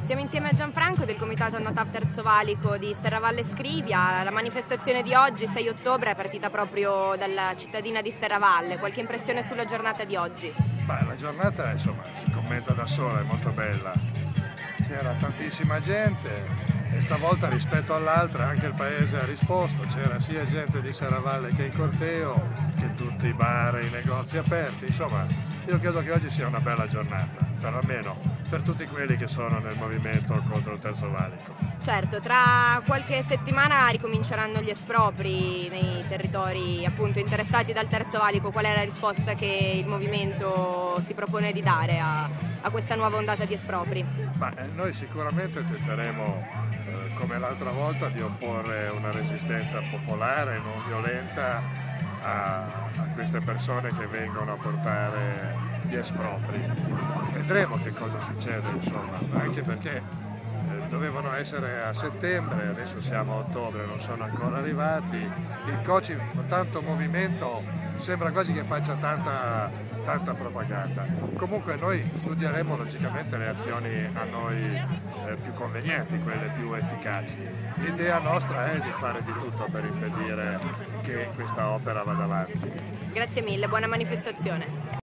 Siamo insieme a Gianfranco del Comitato Notav Terzo Valico di Serravalle Scrivia. La manifestazione di oggi, 6 ottobre, è partita proprio dalla cittadina di Serravalle. Qualche impressione sulla giornata di oggi? La giornata insomma si commenta da sola, è molto bella. C'era tantissima gente e stavolta rispetto all'altra anche il paese ha risposto. C'era sia gente di Serravalle che in corteo, che tutti i bar e i negozi aperti. Insomma, io credo che oggi sia una bella giornata, perlomeno per tutti quelli che sono nel movimento contro il Terzo Valico. Certo, tra qualche settimana ricominceranno gli espropri nei territori appunto interessati dal Terzo Valico. Qual è la risposta che il movimento si propone di dare a questa nuova ondata di espropri? Noi sicuramente tenteremo, come l'altra volta, di opporre una resistenza popolare, non violenta, a queste persone che vengono a portare gli espropri. Vedremo che cosa succede, insomma, anche perché dovevano essere a settembre, adesso siamo a ottobre, non sono ancora arrivati. Il COCI, tanto movimento, sembra quasi che faccia tanta propaganda. Comunque noi studieremo logicamente le azioni a noi più convenienti, quelle più efficaci. L'idea nostra è di fare di tutto per impedire che questa opera vada avanti. Grazie mille, buona manifestazione.